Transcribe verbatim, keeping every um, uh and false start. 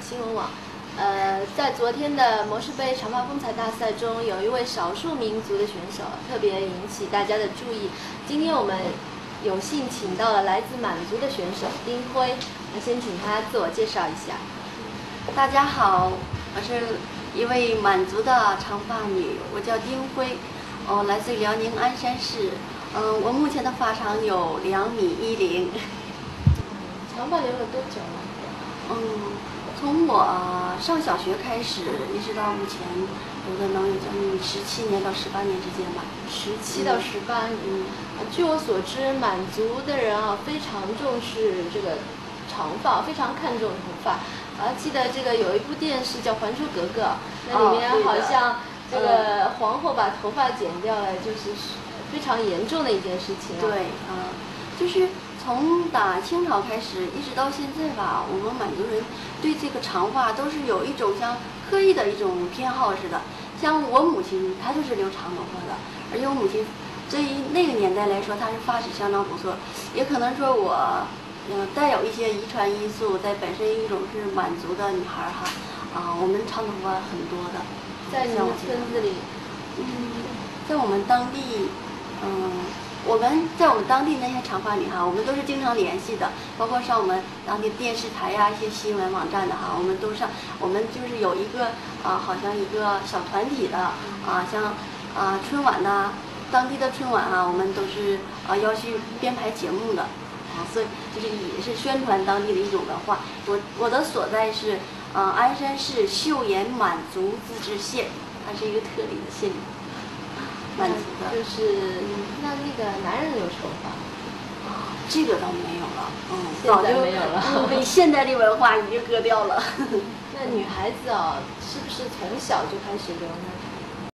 新闻网。呃，在昨天的模式杯长发风采大赛中，有一位少数民族的选手特别引起大家的注意。今天我们有幸请到了来自满族的选手丁辉，那先请他自我介绍一下。 大家好，我是一位满族的长发女，我叫丁辉，哦，来自辽宁鞍山市。嗯，我目前的发长有两米一零。 长发留了多久了？ 嗯，从我上小学开始，一直到目前，留的能有将近十七年到十八年之间吧。 十七到十八年。嗯，据我所知，满族的人啊非常重视这个长发，非常看重头发。啊，记得这个有一部电视叫《还珠格格》，那里面好像这个皇后把头发剪掉了，就是非常严重的一件事情啊。 对，啊、呃，就是从打清朝开始一直到现在吧，我们满族人对这个长发都是有一种像刻意的一种偏好似的。像我母亲，她就是留长头发的，而且我母亲对于那个年代来说，她是发质相当不错，也可能说我。嗯，带有一些遗传因素，在本身一种是满族的女孩哈，啊，我们长头发很多的， 在你们村子里， 嗯，在我们当地，嗯，我们在我们当地那些长发女哈，我们都是经常联系的，包括上我们当地电视台呀、一些新闻网站的哈，我们都上，我们就是有一个啊，好像一个小团体的啊，像啊春晚呐，当地的春晚啊，我们都是啊要去编排节目的。啊，所以就是也是宣传当地的一种文化。我我的所在是，呃，鞍山市岫岩满族自治县，它是一个特例的县，满族的。 就是，那那个男人留头发， 啊，这个倒没有了，嗯， 早就没有了， 被现代的文化已经割掉了。 那女孩子啊，是不是从小就开始留呢？